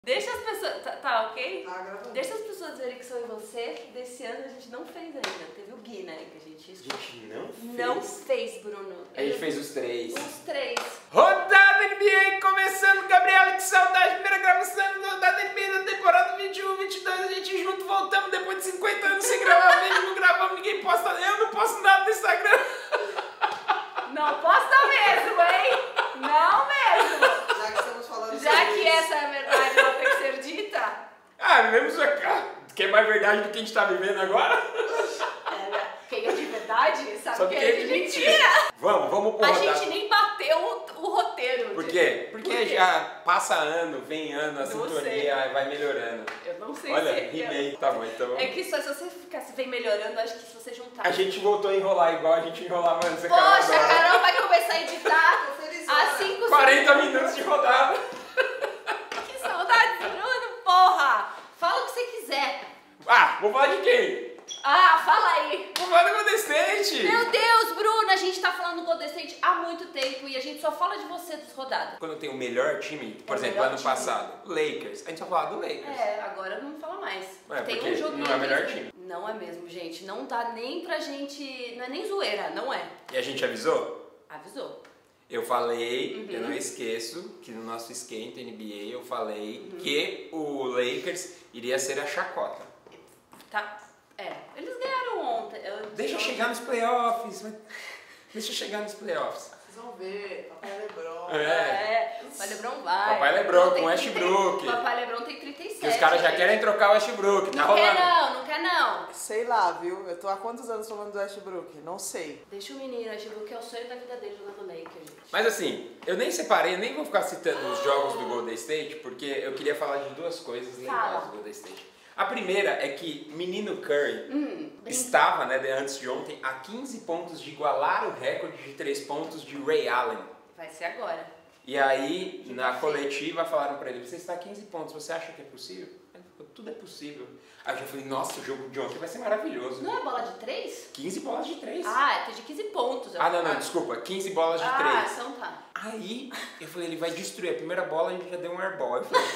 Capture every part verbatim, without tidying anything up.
Deixa as pessoas... Tá, tá ok? Tá gravando. Deixa as pessoas dizerem que sou eu e você, que desse ano a gente não fez ainda. Teve o Gui, né? Que a gente... A gente não fez. Não fez, Bruno. A gente fez os três. Os três. Rodada N B A começando, Gabriela, que saudade. Primeira gravação da rodada N B A da temporada vinte e um, vinte e dois. A gente junto voltamos depois de cinquenta anos sem gravar mesmo. Não gravamos, ninguém posta. Eu não posto nada no Instagram. Não posta mesmo, hein? Não mesmo. Já que estamos falando Já sobre que isso. essa é a verdade, ela tem que ser dita. Ah, vivemos a... que é mais verdade do que a gente tá vivendo agora? É, quem é de verdade sabe Sabe quem é de mentira. Vamos, vamos por A rodada. gente nem bateu o, o roteiro. Por de- quê? Porque Por quê? já passa ano, vem ano, a Não sintonia sei. vai melhorando. Eu não sei Olha, se... rimei. Tá bom, então... É que só se você ficasse vem melhorando, acho que se você juntar... A gente voltou a enrolar igual a gente enrolava antes. Poxa, a Carol vai começar a editar Tô feliz, às né? cinco quarenta minutos de rodada. Que saudade, Bruno, porra! Fala o que você quiser. Ah, vou falar de quem? Ah, fala aí. Vou falar do Golden State. Meu Deus, Bruno, a gente tá falando do Golden State há muito tempo e a gente só fala de você dos rodadas. Quando tem o melhor time, por É o exemplo, melhor ano time. passado, Lakers. A gente só fala do Lakers. É, agora não fala mais. É, Tem porque um joguinho não é o melhor aqui. time. Não é mesmo, gente. Não dá nem pra gente... Não é nem zoeira, não é. E a gente avisou? Avisou. Eu falei, Uhum. eu não esqueço, que no nosso esquenta N B A eu falei Uhum. que o Lakers iria ser a chacota. Tá... É, eles ganharam ontem. Eu- Deixa eu- chegar nos playoffs. mas- Deixa chegar nos playoffs. Vocês vão ver, Papai Lebron. É. É, Papai Lebron vai. Papai Lebron tem com trinta Westbrook. Papai Lebron tem trinta e sete. Que os caras já gente. querem trocar o Westbrook, tá Não rolando. quer não, não quer não. Sei lá, viu? Eu tô há quantos anos falando do Westbrook? Não sei. Deixa o menino, Westbrook é o sonho da vida dele jogando Lakers, gente. Mas assim, eu nem separei, eu nem vou ficar citando os jogos do Golden State, porque eu queria falar de duas coisas legais Fala. do Golden State. A primeira é que menino Curry Hum, bem- estava, né, de- antes de ontem, a quinze pontos de igualar o recorde de três pontos de Ray Allen. Vai ser agora. E aí, na coletiva, falaram pra ele, você está a quinze pontos, você acha que é possível? Ele falou, tudo é possível. Aí eu já falei, nossa, o jogo de ontem vai ser maravilhoso. Não é bola de três? quinze bolas de três. Ah, é de quinze pontos. eu Ah, não, não, falo. desculpa, quinze bolas de Ah, três. então tá. Aí, eu falei, ele vai destruir. A primeira bola, a gente já deu um airball. Eu falei,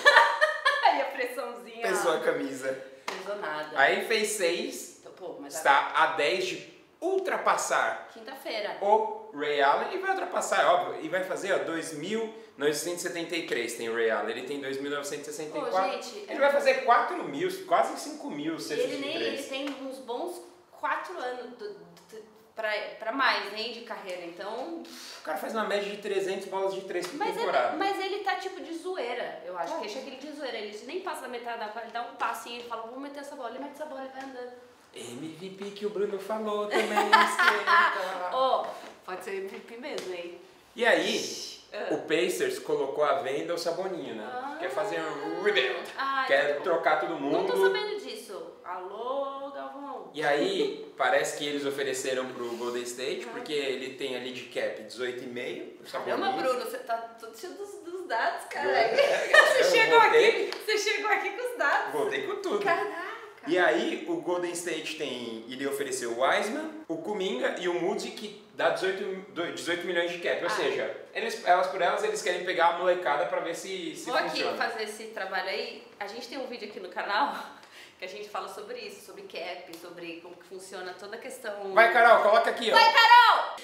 Aí a pressãozinha. pesou a ó. camisa. Pesou nada. Aí fez seis, Então, pô, mas está a dez de ultrapassar quinta-feira. o Ray Allen e vai ultrapassar, é óbvio, e vai fazer, ó, dois mil novecentos e setenta e três tem o Ray Allen, ele tem dois mil novecentos e sessenta e Pô, quatro. gente, Ele é- vai fazer quatro mil, quase cinco mil E cestas ele de nem três. ele tem uns bons quatro anos do, do, pra, pra mais, hein, de carreira. Então. O cara faz uma média de trezentas bolas de três por Mas ele, temporada. mas ele tá tipo de zoeira, eu acho. É. Que ele chega ele de zoeira. Ele nem passa da metade da quadra, ele dá um passinho e fala, vamos meter essa bola. Ele mete essa bola e vai andando. M V P que o Bruno falou também, esquenta. Ó, pode ser M V P mesmo, hein? E aí, Ah. o Pacers colocou à venda o Saboninho, né? Ah. Quer fazer um rebuild. Ah, Quer então- trocar todo Não tô mundo. sabendo disso. Alô, Galvão. E aí, parece que eles ofereceram pro Golden State, porque ele tem ali de cap dezoito e meio. o Saboninho. Caramba, Bruno, você tá todo cheio dos, dos dados, cara. É, Você eu chegou voltei. aqui, você chegou aqui com os dados. Voltei com tudo. Caraca. E aí, o Golden State tem, iria oferecer o Wiseman, o Kuminga e o Moody, que dá dezoito, dezoito milhões de cap. Ou Ah. seja, eles, elas por elas, eles querem pegar a molecada pra ver se, se Vou aqui funciona. fazer esse trabalho aí. A gente tem um vídeo aqui no canal que a gente fala sobre isso, sobre cap, sobre como que funciona toda a questão. Vai, Carol, coloca aqui, ó. Vai, Carol!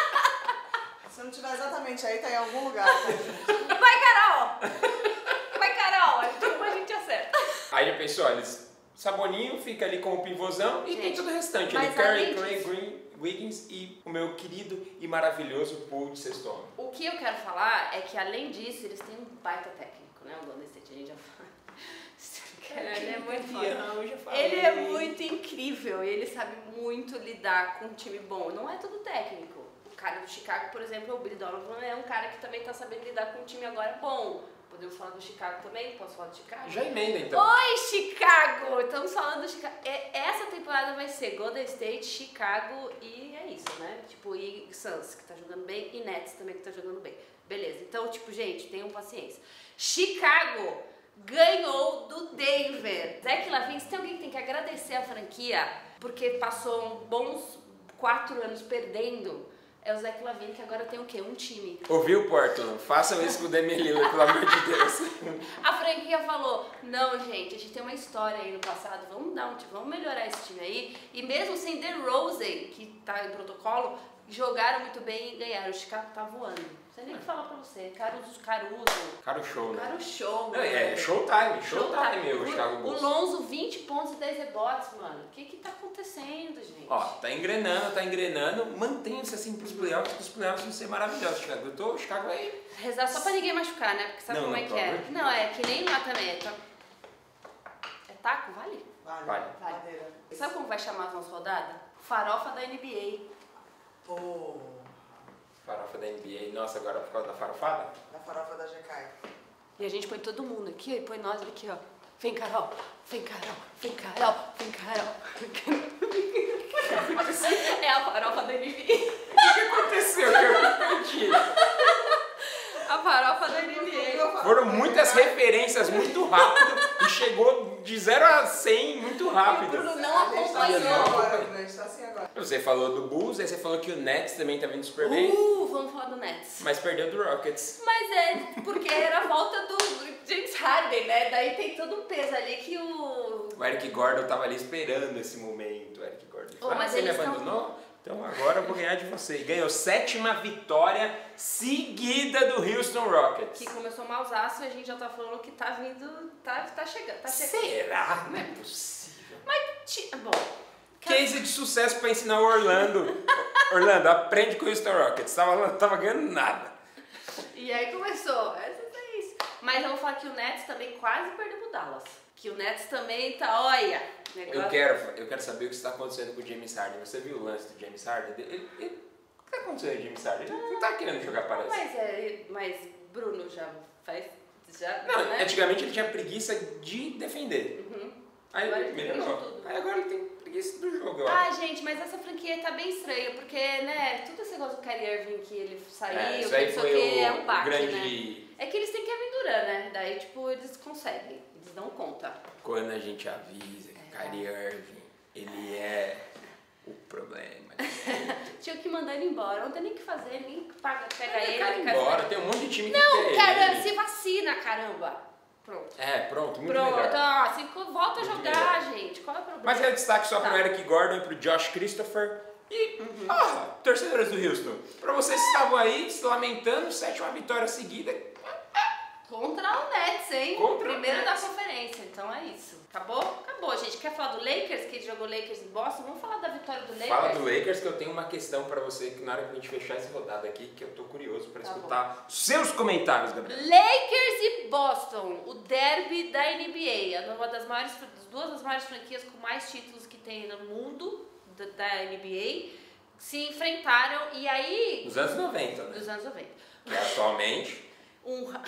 Se não tiver exatamente aí, tá em algum lugar. Tá, gente? Vai, Carol! Vai, Carol! A gente, a gente acerta. Aí já pensou, eles, Saboninho fica ali com o pivôzão e tem Gente, todo o restante. mas Ali, Curry, além Clay, disso- Green, Wiggins e o meu querido e maravilhoso Paul de sexto homem. O que eu quero falar é que, além disso, eles têm um baita técnico, né? O Golden State, a gente já fala. Cara, ele é muito foda. Eu já falei. Ele é muito incrível e ele sabe muito lidar com um time bom. Não é tudo técnico. O cara do Chicago, por exemplo, o Billy Donovan, é um cara que também tá sabendo lidar com um time agora bom. Podemos falar do Chicago também? Posso falar do Chicago? Já emenda, então. Oi, Chicago! Estamos falando do Chicago. É, essa temporada vai ser Golden State, Chicago e é isso, né? Tipo, e Suns, que tá jogando bem, e Nets também, que tá jogando bem. Beleza, então, tipo, gente, tenham paciência. Chicago ganhou do Denver. Zach LaVine, se tem alguém que tem que agradecer a franquia, porque passou bons quatro anos perdendo, é o Zach LaVine, que agora tem o quê? Um time. Ouviu, Portland? Façam isso com o Damian Lillard, pelo amor de Deus. A franquia falou, não, gente, a gente tem uma história aí no passado, vamos dar um time, vamos melhorar esse time aí. E mesmo sem DeRozan, que tá em protocolo, jogaram muito bem e ganharam. O Chicago tá voando. Não sei nem o que falar pra você. Caruso, Caruso. Caro show, né? Caro show, Não, é showtime, showtime, Showtime. meu, o Chicago O Bulls. Lonzo, vinte pontos e dez rebotes, mano. O que que tá acontecendo, gente? Ó, tá engrenando, tá engrenando. Mantenha-se assim pros playoffs, que os playoffs vão ser maravilhosos, Chicago. Eu tô, o Chicago aí. Rezar só pra ninguém machucar, né? Porque sabe Não, como não, é que pelo é? amor de Não, é que nem lá também. É, ta- é taco? Vale? Vale. Vale. Vale. Madeira. Sabe como vai chamar as nossas rodadas? Farofa da N B Pô, Farofa da N B A. Nossa, agora por causa da farofada? da farofa da G K. A. E a gente põe todo mundo aqui, ó, e põe nós aqui, ó. Vem, Carol. Vem, Carol. Vem, Carol. Vem, Carol. É a farofa da N B A. O que aconteceu? Que eu perdi. A farofa da N B A. Foram muitas referências muito rápido e chegou de zero a cem muito rápido. Bruno não A gente tá assim acompanhou. agora, a gente tá assim agora. Você falou do Bulls, aí você falou que o Nets também tá vindo super bem, Uh, vamos falar do Nets. mas perdeu do Rockets. Mas é, porque era a volta do James Harden, né? Daí tem todo um peso ali que o... O Eric Gordon tava ali esperando esse momento. O Eric Gordon Oh, falou, ah, mas você me eles tão- abandonou? Então agora eu vou ganhar de você. E ganhou sétima vitória seguida do Houston Rockets. Que começou malzaço e a gente já tá falando que tá vindo, tá, tá chegando, tá chegando. Será? Não é possível. Ti- Bom, Case de sucesso pra ensinar o Orlando. Orlando, aprende com o Houston Rockets. Tava, tava ganhando nada. e aí começou, essa é isso. Mas eu vou falar que o Nets também quase perdeu pro Dallas. Que o Nets também tá, olha... Eu quero, eu quero saber o que está acontecendo com o James Harden. Você viu o lance do James Harden? Ele, ele, o que está acontecendo com o James Harden? Ele não tá querendo jogar, parece. Mas, é, mas Bruno já faz... Já, Não, né? antigamente ele tinha preguiça de defender. Uhum. Aí Agora ele ele melhorou. tem tudo. Aí agora ele tem preguiça do jogo, eu Ah, acho. gente, mas essa franquia tá bem estranha, porque, né, tudo esse negócio do Kyrie Irving que ele saiu, É, que isso aí não sei foi o que, o, é um baque, o grande... né? É que eles têm Kevin Durant, né? Daí, tipo, eles conseguem, eles dão conta. Quando a gente avisa que o É. Kyrie Irving, ele é o problema. Tinha que mandar ele embora, não tem nem o que fazer, ninguém paga, pega Ele ele. quer ele ir quer embora, saber. tem um monte de time que Não, quer caramba, ele. se vacina, caramba. Pronto. É, pronto, muito Pronto, melhor. ó, assim, volta a Muito jogar, gente. Qual é o problema? Mas é o destaque só Tá. pro Eric Gordon e pro Josh Christopher. E, Uhum. ah, torcedores do Houston, pra vocês que estavam aí se lamentando, sétima vitória seguida. Contra o Nets, hein? Contra o Primeiro da Nets. conferência, então é isso. Acabou? Acabou, gente. Quer falar do Lakers, que ele jogou Lakers em Boston? Vamos falar da vitória do Lakers? Fala do Lakers que eu tenho uma questão pra você que na hora que a gente fechar essa rodada aqui, que eu tô curioso pra Tá escutar seus comentários, Gabriel. Lakers e Boston, o derby da N B A, uma das maiores, das duas das maiores franquias com mais títulos que tem no mundo da, da N B A, se enfrentaram e aí, Nos anos noventa, né? dos anos noventa, Que atualmente. um, ra-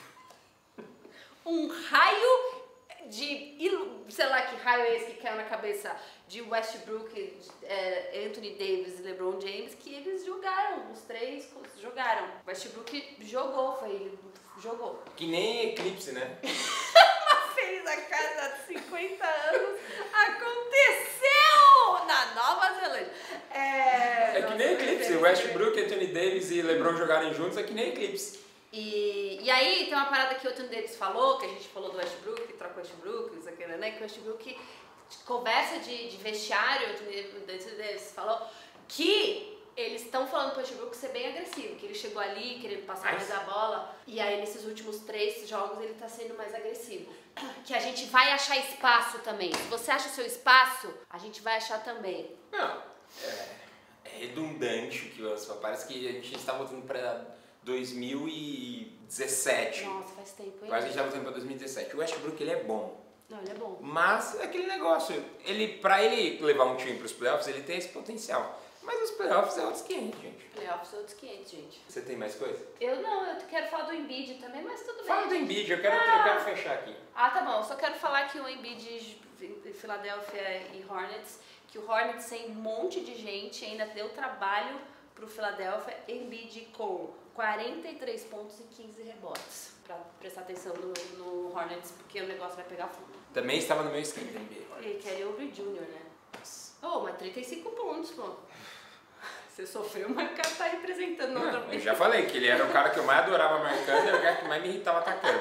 um raio de, ilu- sei lá que raio é esse que caiu na cabeça de Westbrook, é, Anthony Davis e LeBron James, que eles jogaram, os três jogaram. Westbrook jogou, foi ele jogou. Que nem eclipse, né? Fez a casa de cinquenta anos, aconteceu na Nova Zelândia. É, É que nem eclipse. Westbrook, Anthony Davis e LeBron jogarem juntos é que nem eclipse. E, e aí tem uma parada que o Anthony Davis falou, que a gente falou do Westbrook, que troca o Westbrook, isso aqui, né? Que o Westbrook, conversa de, de vestiário, o Anthony Davis falou que eles estão falando pro Westbrook ser bem agressivo, que ele chegou ali querendo passar Mas- mais a bola, e aí nesses últimos três jogos ele tá sendo mais agressivo. Que a gente vai achar espaço também. Se você acha o seu espaço, a gente vai achar também. Não, é, é redundante o que você fala. Parece que a gente está voltando para dois mil e dezessete. Nossa, faz tempo, hein? Quase a gente está voltando para dois mil e dezessete. O Westbrook, ele é bom. Não, ele é bom. Mas é aquele negócio, ele, pra ele levar um time pros playoffs, ele tem esse potencial. Mas os playoffs é outros quinhentos, gente. Playoffs são outros quinhentos, gente. Você tem mais coisa? Eu não, eu quero falar do Embiid também, mas tudo bem. Fala do Embiid, eu quero, Ah. eu quero fechar aqui. Ah, tá bom. Eu só quero falar que o Embiid em Philadelphia e Hornets, que o Hornets tem um monte de gente, ainda deu trabalho pro Philadelphia. Embiid com quarenta e três pontos e quinze rebotes. Pra prestar atenção no, no Hornets, porque o negócio vai pegar fundo. Também estava no meu esquema da N B A. E Kelly Oubre Júnior, né? Oh, mas trinta e cinco pontos, pô. Você sofreu, mas o cara tá representando Não, outra eu vez. já falei que ele era o cara que eu mais adorava marcando, era o cara que mais me irritava atacando.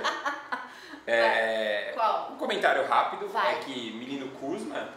É, Qual? Um comentário rápido Vai. é que menino Kuzma,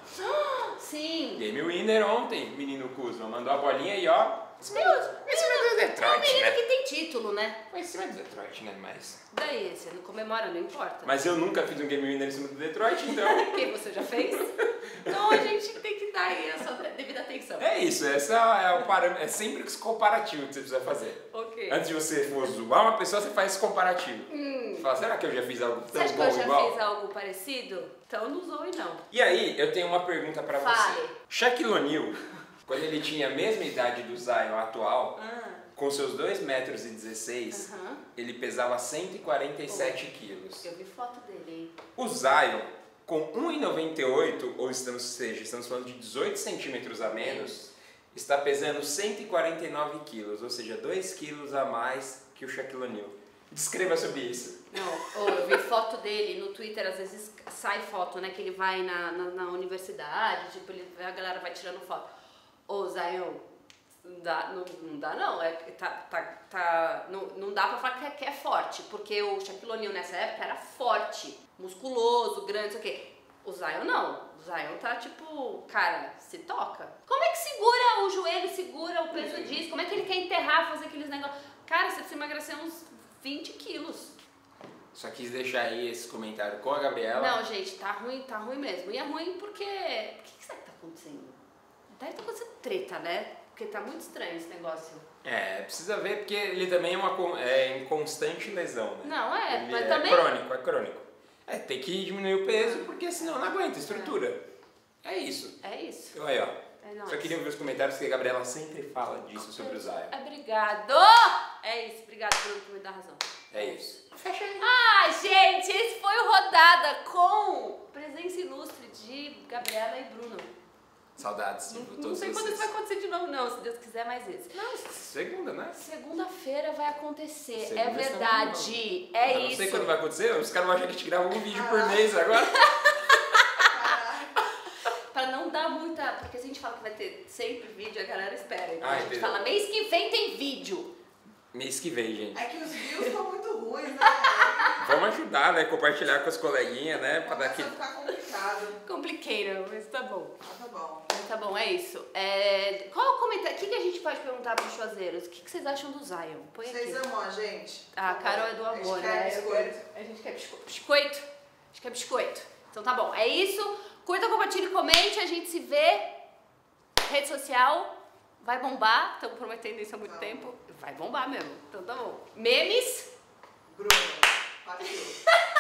Sim. game winner ontem, menino Kuzma, mandou a bolinha e ó, em cima do- Deus, em cima do é um Detroit, menino né? que tem título, né? Foi em cima do Detroit, né? Mas, Daí, você não comemora, não importa. mas eu nunca fiz um game winner em cima do Detroit, então... Quem você já fez? Então a gente tem que dar aí a sua devida atenção. É isso, essa é o parâmetro, é sempre esse comparativo que você precisa fazer. Ok. Antes de você for zoar uma pessoa, você faz esse comparativo. Hum. Você fala, será que eu já fiz algo Você tão acha que bom eu já igual? fiz algo parecido? Então não zoe, não. E aí, eu tenho uma pergunta pra Fale. você. Shaquille O'Neal, quando ele tinha a mesma idade do Zion atual, Ah. com seus dois metros e dezesseis, Aham. ele pesava cento e quarenta e sete quilos. Eu vi foto dele, hein? O Zion, com um e noventa e oito, ou estamos, seja, estamos falando de dezoito centímetros a menos, está pesando cento e quarenta e nove quilos, ou seja, dois quilos a mais que o Shaquille O'Neal. Descreva sobre isso. Não, oh, eu vi foto dele no Twitter, às vezes sai foto, né? Que ele vai na, na, na universidade, tipo, ele, a galera vai tirando foto. Ô, Zion, não dá, não, não dá não, é, tá, tá, tá, não, não dá pra falar que é, que é forte, porque o Shaquille O'Neal nessa época era forte, musculoso, grande, não sei o quê. O Zion não, o Zion tá tipo, cara, se toca. Como é que segura o joelho, segura o peso disso? Como é que ele quer enterrar, fazer aqueles negócios? Cara, você precisa emagrecer uns vinte quilos. Só quis deixar aí esse comentário com a Gabriela. Não, gente, tá ruim, tá ruim mesmo. E é ruim porque... O que, que será que tá acontecendo? Deve estar acontecendo treta, né? Porque tá muito estranho esse negócio. É, precisa ver porque ele também é uma con- é em constante lesão, né? Não, é, Ele mas é também... crônico, é crônico. É, tem que diminuir o peso porque senão não aguenta a estrutura. É isso. É isso. Então aí, ó. É nóis. Só queria ouvir os comentários que a Gabriela sempre fala disso sobre o Zion. Obrigado! É isso, obrigado, Bruno, por me dar razão. É isso. Fecha aí. Ah, gente, esse foi o Rodada com presença ilustre de Gabriela e Bruno. Saudades de Não, todos não sei quando vocês. isso vai acontecer de novo, não, se Deus quiser mais esse. Não, segunda, né? Segunda-feira vai acontecer, Segunda é verdade, é Eu isso. não sei quando vai acontecer, os caras vão achar que a gente grava um vídeo por mês agora. Pra não dar muita... Porque se a gente fala que vai ter sempre vídeo, a galera espera. Então Ah, a gente entendi. fala, mês que vem tem vídeo. Mês que vem, gente. É que os views estão muito ruins, né? Vamos ajudar, né? Compartilhar com as coleguinhas, né? Pra dar Começa a aquele... ficar complicado. Complicated, mas tá bom. Mas tá bom. Mas tá bom, é isso. É, qual é o comentário? O que, que a gente pode perguntar pros chuazeiros? O que, que vocês acham do Zion? Põe Vocês aqui. amam a gente? Ah, a Carol é do A gente amor, quer né? biscoito. A gente quer biscoito. Biscoito? A gente quer biscoito. Então tá bom, é isso. Curta, compartilhe, comente. A gente se vê. Rede social. Vai bombar. Estamos prometendo isso há muito Não. tempo. Vai bombar mesmo. Então tá bom. Memes. Bruno, partiu.